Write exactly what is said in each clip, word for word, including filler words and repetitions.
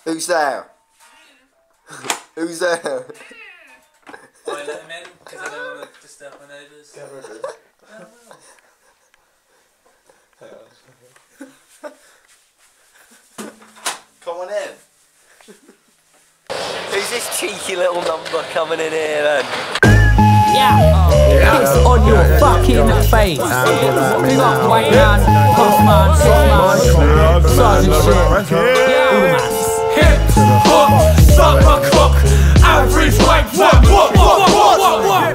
Who's there? Who's there? I let him in because I don't want to disturb my neighbours. Yeah, really. Come on in. Who's this cheeky little number coming in here then? Yeah, yeah. It's on your yeah, fucking yeah, yeah. face. Big up White Man, Puffman, Sixman, Sergeant Shit. Yeah. Hip hop, suck my cock, average white whack, what, what, what, what, what?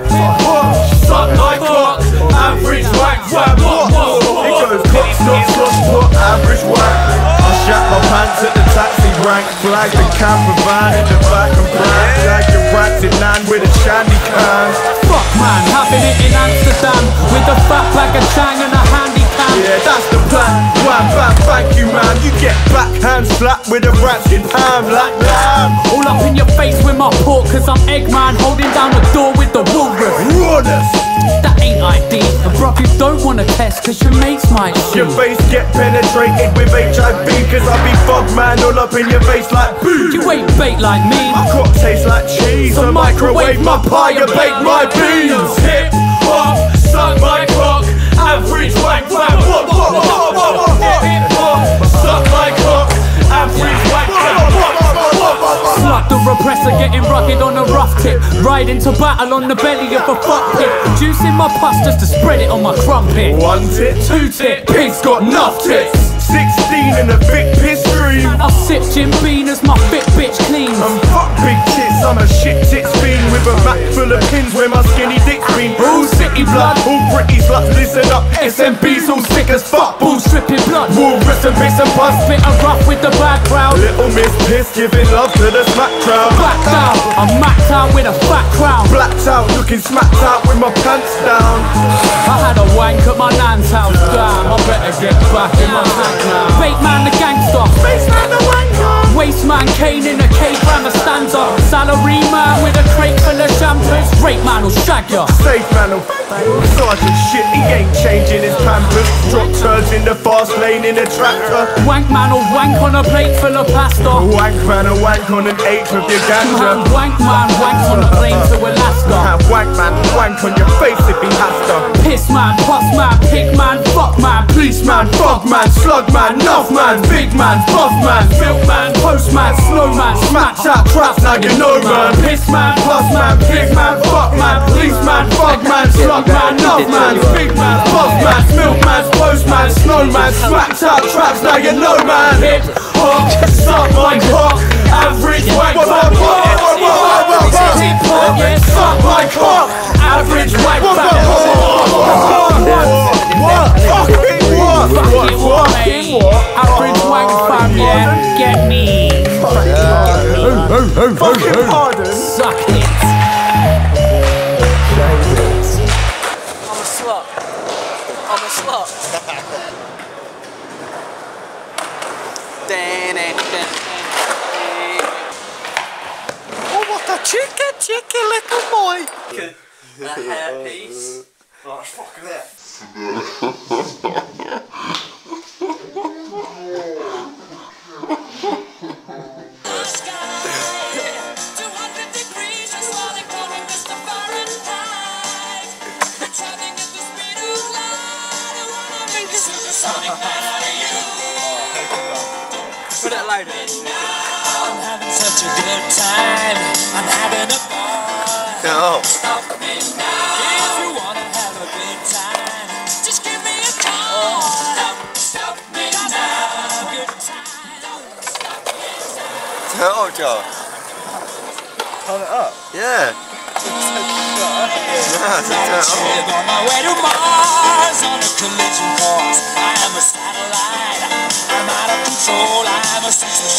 Suck my cock, average white whack, what, what, what? It goes cock, stop, stop, what, average whack. I shat my pants at the taxi rank, flag the camper van in the back and brand, drag your rats in nine with a shandy can. Fuck man, having it in Amsterdam with a fat bag of chang and a handy cam. Yeah, that's the plan. Wham bam, thank you man. You get backhand slapped with a ratchet ham like lamb. All up in your face with my pork, cause I'm Eggman holding down the door with the Wolverine. Rawness. That ain't I D. And bro, you don't wanna test cause your mates might see. Your face get penetrated with H I V, cause I be fog man all up in your face like boo. You ain't bait like me. My cock tastes like cheese. So I microwave my pie and bake my beans. Hip hop, suck my cock, average wank whack, what, what, what, what, what? Hip hop, suck my cock, average wank whack, what, what, what, what? Slut the repressor getting rugged on a rough tip, riding to battle on the belly of a fuck pit, juice in my pus just to spread it on my crumpet. One tit, two tit, pig's got enough tits. Sixteen in a big piss stream. I sip Jim Bean as my fit bitch clean. And fuck big tits, I'm a shit tits fiend with a vat full of pins where my skinny dick's been. All city blood, all pretty sluts, listen up. S M B's all sick as fuck, Bull stripping blood, walrus and bits and bus. Bit of rough with the bad crowd. Little Miss Piss giving love to the smack crowd. Blacked out, I'm maxed out with a fat crown. Blacked out, looking smacked out with my pants down. I had a wank at my nan's house. Damn, I better get back in my sack now. Bait man the gangster, Face man the wanker, waste man cane in a cave round the stanza. Salary man with a crate full of champers. Rape man will shag ya. Safe man will Sergeant shit, he ain't changing his pampers. Drop turds in the fast lane in a tractor. Wank man will wank on a plate full of pasta. Wank man will wank on an eighth of your Man, ganja. wank man wank on a plane to Alaska. Have wank man wank on your face if he has to. Piss man, puss man, pig man, fuck man, Policeman, fog man, slug man, nuff man, big man, buff man, milk man, post man, snow man, smacked out traps now you know man. Piss man, Puss man, pig man, fuck man, policeman, fog man, slug man, nuff man, big man, buff man, milk man, post man, snow man, smacked out traps now you know man. hip hop, Suck my cock, average wank whack, what, what, what, what, what? hip hop, yes, Suck my cock, average wank whack, What? Fucking what? fucking what, Fucking mate? what? Average wank fam, yeah, get me. Fucking pardon? Suck it. I'm a slut. I'm a slut. Oh, what a cheeky, cheeky little boy. A hairpiece. Oh, fucking it. Put it louder. I'm having such a good time. I'm having a ball. No. Stop me now. If you wanna have a good time, just give me a call. Stop, stop me now. Good time. Stop me now. Turtle jar. Turn it up. Yeah. Yeah, it's a turtle. I'm on my way to Mars on a collision course. I am a satellite. I'm out of control. I'm a